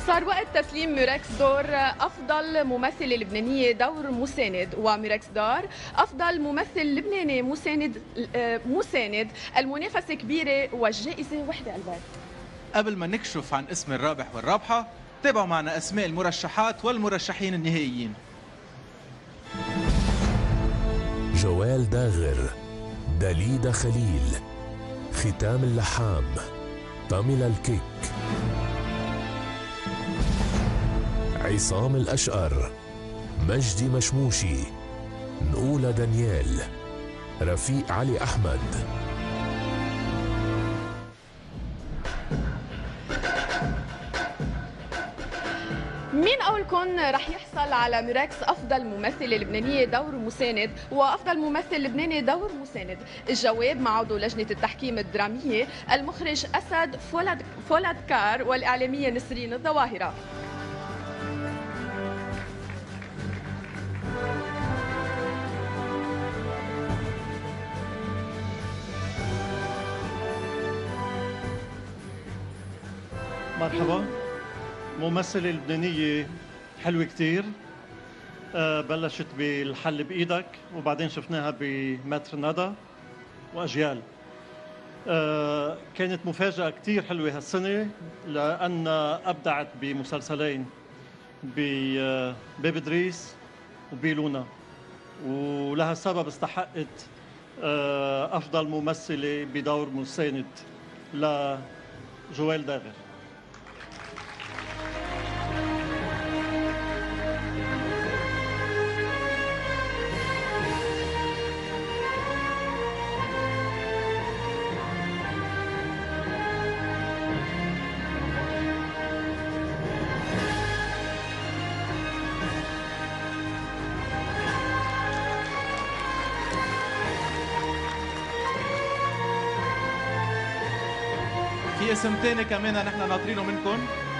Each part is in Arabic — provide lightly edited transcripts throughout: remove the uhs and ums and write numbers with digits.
صار وقت تسليم ميراكس دور أفضل ممثلة لبنانية دور مساند، وميراكس دار أفضل ممثل لبناني مساند. المنافسة كبيرة والجائزة وحدة قلبات. قبل ما نكشف عن اسم الرابح والرابحة، تابعوا معنا أسماء المرشحات والمرشحين النهائيين. جوال داغر، دليدا خليل، ختام اللحام، طاملة الكيك، عصام الأشقر، مجدي مشموشي، نقولة دانيال، رفيق علي أحمد. مين قولكم رح يحصل على ميراكس أفضل ممثلة لبنانية دور مساند وأفضل ممثل لبناني دور مساند؟ الجواب مع عضو لجنة التحكيم الدرامية المخرج أسد فولادكار والإعلامية نسرين الظواهرة. مرحبا. ممثلة لبنانية حلوة كتير. بلشت بالحل بإيدك وبعدين شفناها بمتر ندى وأجيال. كانت مفاجأة كتير حلوة هالسنة لأن أبدعت بمسلسلين بباب إدريس وبلونا، ولها السبب استحقت أفضل ممثلة بدور مساند لجوال داغر. في اسم تاني كمان نحن ناطرينه منكم.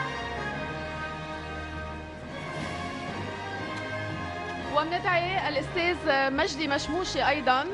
ومندعي الأستاذ مجدي مشموشي أيضاً.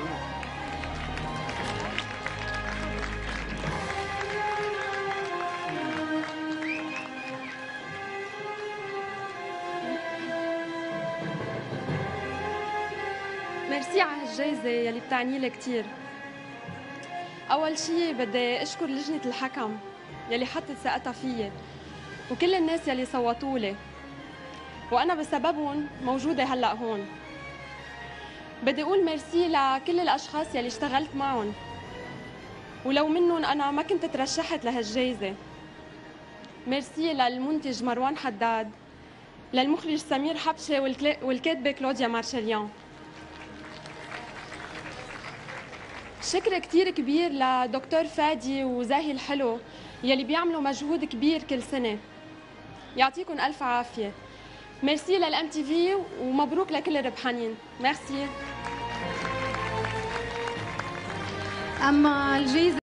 ميرسي على هالجايزة يلي بتعني لي كتير. أول شي بدي أشكر لجنة الحكم يلي حطت ثقتها فيي وكل الناس يلي صوتوا لي، وأنا بسببهم موجودة هلأ هون. بدي أقول ميرسي لكل الأشخاص يلي اشتغلت معهم، ولو منهم أنا ما كنت ترشحت لهالجايزة. ميرسي للمنتج مروان حداد، للمخرج سمير حبشة والكاتبة كلوديا مارشليان. شكر كتير كبير لدكتور فادي وزاهي الحلو يلي بيعملوا مجهود كبير كل سنة. يعطيكم ألف عافية. ميرسي للأم تي في ومبروك لكل الربحانين. ميرسي. أما الجائزة